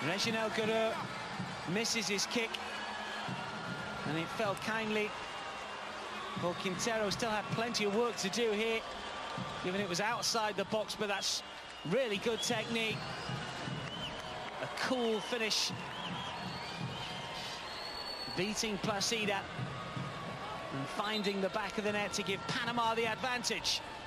Reginald Guru misses his kick, and it fell kindly for Quintero. Still had plenty of work to do here, given it was outside the box, but that's really good technique. A cool finish, beating Placida and finding the back of the net to give Panama the advantage.